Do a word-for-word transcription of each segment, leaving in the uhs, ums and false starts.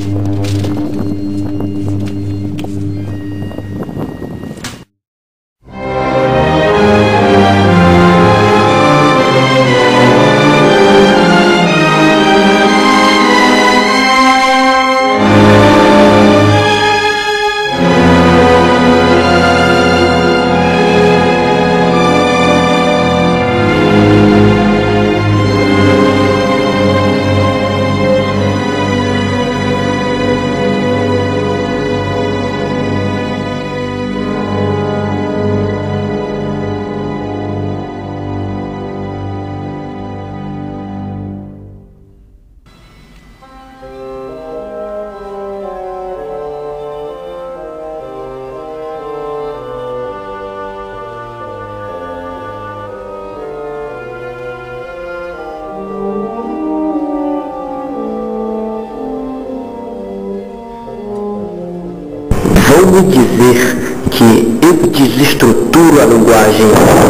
Vou-me dizer que eu desestruturo a linguagem.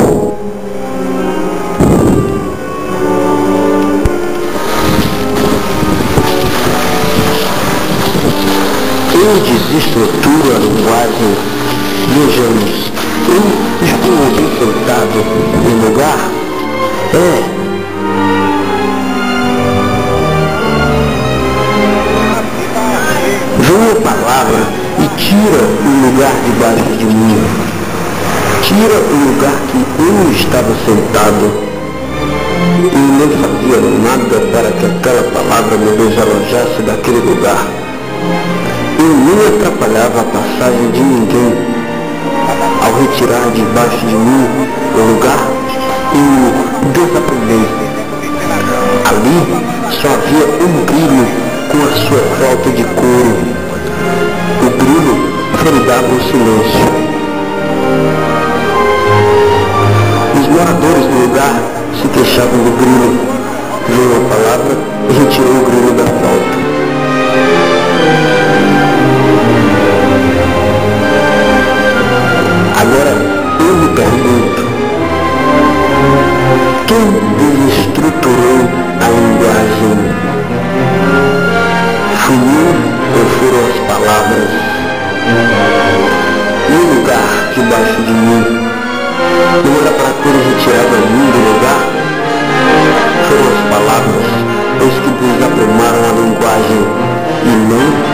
Eu desestruturo a linguagem. Vejamos, eu estou aqui sentado em lugar. É. Vem a palavra e tira o lugar debaixo de mim. Tira o lugar que eu estava sentado. E não fazia nada para que aquela palavra me desalojasse daquele lugar. Eu não atrapalhava a passagem de ninguém. Ao retirar debaixo de mim o lugar, eu desaprendei. Ali só havia um grilo com a sua flauta de couro. O grilo fredava o silêncio. Os moradores do lugar se queixavam do grilo. Veio a palavra e retirou o grilo da flauta. Agora eu me pergunto, quem desestruturou a linguagem? Fui eu ou foram as palavras? E o lugar debaixo de mim? Não era para ter retirado a mim do lugar? Foram as palavras, os que desaprumaram a linguagem e não